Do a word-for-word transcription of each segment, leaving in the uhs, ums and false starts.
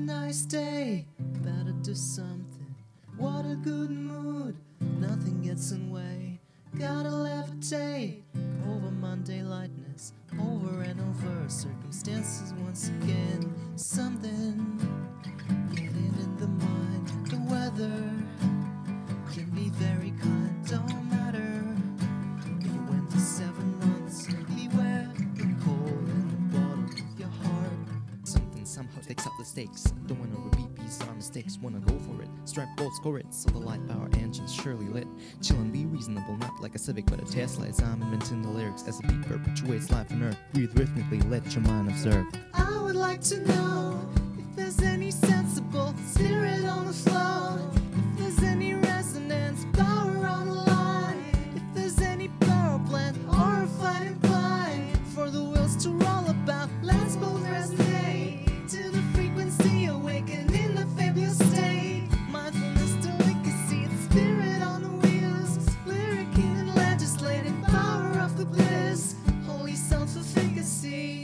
nice day, better do something. What a good mood, nothing gets in way. Gotta levitate over Monday lightness, over and over circumstances once again. Something getting in the mind. The weather can be very kind, don't matter if you went for seven months. Beware the cold in the bottom of your heart. Something somehow takes up the stakes. Don't wanna repeat these our mistakes, wanna go for it. Stripe bolt, score it, so the light power engine's surely lit. Chill and be reasonable, not like a civic but a Tesla. As I'm inventing the lyrics as a beat perpetuates life on earth. Breathe rhythmically, let your mind observe. I would like to know if there's any sensible spirit on the floor, if there's any resonance, power on the line, if there's any powerplant or a fighting incline for the wheels to roll about. Let's both resonate to the frequency, awaken in the fabulous state. Mindfulness, delicacy, and spirit on the wheels, lyricking and legislating, power of the bliss, holy self-efficacy.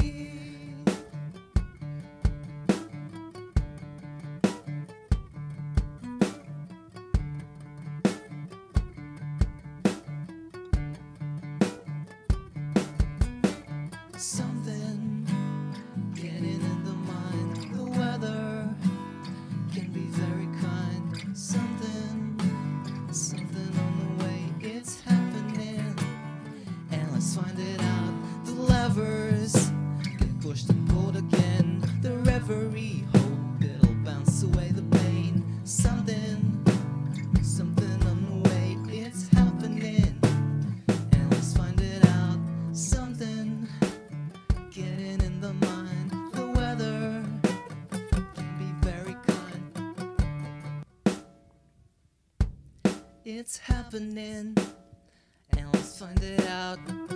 Something getting in the mind. The weather can be very kind. Something, something on the way. It's happening, and let's find it out. The levers get pushed and pulled again. The reverie, hope it'll bounce away the pain. Something, something on the way. It's happening, and let's find it out. Something getting in the mind. The weather can be very kind. It's happening, and let's find it out.